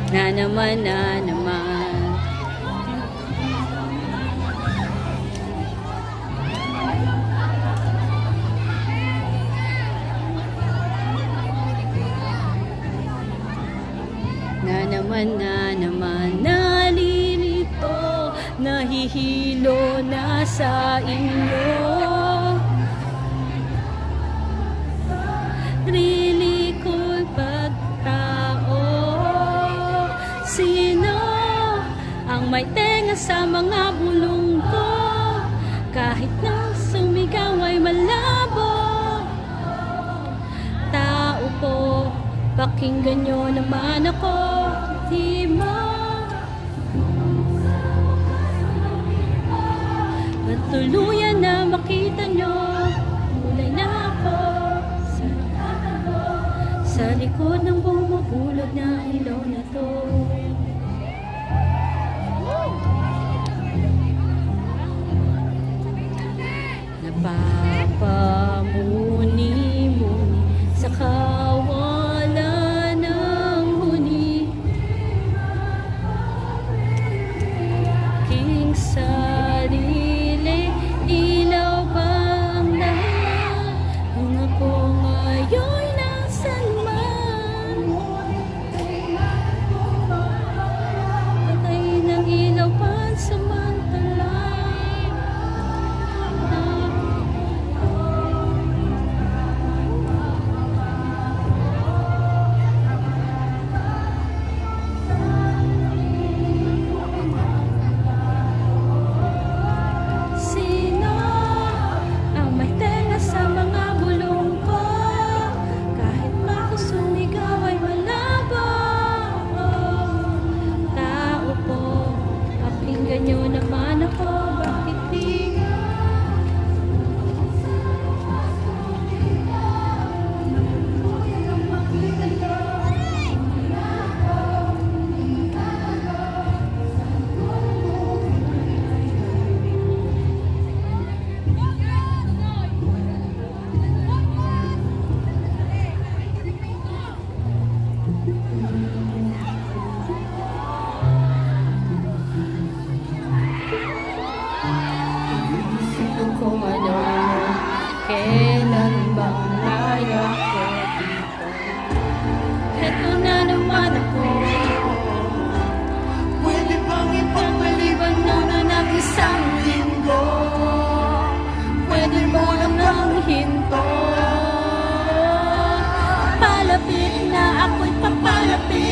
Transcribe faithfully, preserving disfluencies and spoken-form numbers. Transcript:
Na naman, na naman. Na naman, na naman, nalilito, nahihilo na sa inyo. Lilikod pagtao, sino ang may tenga sa mga bulong ko? Kahit na sumigaw ay malabo. Tao po, pakinggan nyo naman ako, di mo matuluyan na makita nyo. Mulay na ako sa, sa likod ng bumubulog na ilaw na to. Napapamuni-muni sa kawala ng huni. King sarili, ilaw bang lahat? Kung ako ngayon nasan man, patay ng ilaw pansamantala. Nyo naman ako, bakit di? Kung ano, kailan bang laya ko dito? Heto na naman ako. Pwede bang ipagpaliban muna ng isang linggo? Pwede ba ng hinto? Palapit na ako'y papalapit.